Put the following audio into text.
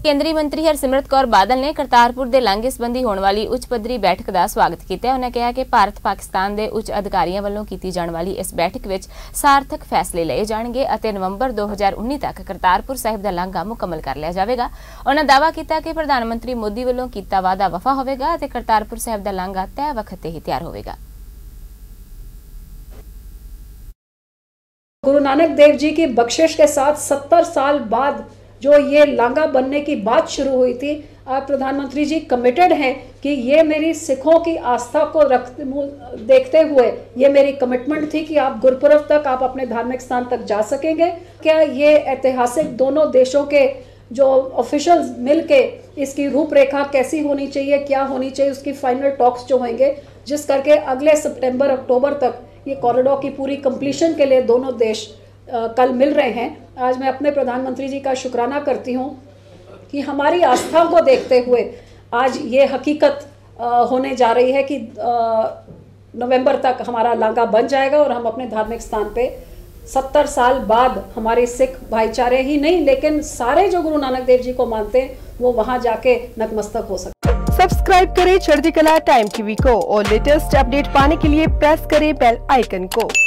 ਕੇਂਦਰੀ ਮੰਤਰੀ ਹਰਸਿਮਰਤ ਕੌਰ ਬਾਦਲ ਨੇ ਕਰਤਾਰਪੁਰ ਦੇ ਲਾਂਘੇ ਸੰਬੰਧੀ ਹੋਣ ਵਾਲੀ ਉੱਚ ਪੱਧਰੀ ਬੈਠਕ ਦਾ ਸਵਾਗਤ ਕੀਤਾ। ਉਹਨਾਂ ਕਿਹਾ ਕਿ ਭਾਰਤ ਪਾਕਿਸਤਾਨ ਦੇ ਉੱਚ ਅਧਿਕਾਰੀਆਂ ਵੱਲੋਂ ਕੀਤੀ ਜਾਣ ਵਾਲੀ ਇਸ ਬੈਠਕ ਵਿੱਚ ਸਾਰਥਕ ਫੈਸਲੇ ਲਏ ਜਾਣਗੇ ਅਤੇ ਨਵੰਬਰ 2019 ਤੱਕ ਕਰਤਾਰਪੁਰ ਸਾਹਿਬ ਦਾ ਲਾਂਘਾ ਮੁਕੰਮਲ ਕਰ ਲਿਆ ਜਾਵੇਗਾ। ਉਹਨਾਂ ਦਾਅਵਾ ਕੀਤਾ ਕਿ ਪ੍ਰਧਾਨ ਮੰਤਰੀ ਮੋਦੀ ਵੱਲੋਂ ਕੀਤਾ ਵਾਅਦਾ ਵਫਾ ਹੋਵੇਗਾ ਅਤੇ ਕਰਤਾਰਪੁਰ ਸਾਹਿਬ ਦਾ ਲਾਂਘਾ ਤੈਅ ਵਕਤ ਤੇ ਹੀ ਤਿਆਰ ਹੋਵੇਗਾ। गुरु नानक देव जी की बख्शिश के साथ 70 साल बाद जो ये लांघा बनने की बात शुरू हुई थी, आज प्रधानमंत्री जी कमिटेड हैं कि ये मेरी सिखों की आस्था को देखते हुए ये मेरी कमिटमेंट थी कि आप गुरपुरब तक आप अपने धार्मिक स्थान तक जा सकेंगे। क्या ये ऐतिहासिक दोनों देशों के जो ऑफिशियल्स मिल के इसकी रूपरेखा कैसी होनी चाहिए, क्या होनी चाहिए, उसकी फाइनल टॉक्स जो होंगे, जिस करके अगले सितंबर अक्टूबर तक ये कॉरिडोर की पूरी कंप्लीशन के लिए दोनों देश कल मिल रहे हैं। आज मैं अपने प्रधानमंत्री जी का शुक्राना करती हूँ कि हमारी आस्था को देखते हुए आज ये हकीकत होने जा रही है कि नवंबर तक हमारा लांघा बन जाएगा और हम अपने धार्मिक स्थान पे 70 साल बाद हमारे सिख भाईचारे ही नहीं लेकिन सारे जो गुरु नानक देव जी को मानते हैं वो वहाँ जाके नतमस्तक हो सकते। सब्सक्राइब करें चढ़ती कला टाइम टीवी को और लेटेस्ट अपडेट पाने के लिए प्रेस करें बेल आइकन को।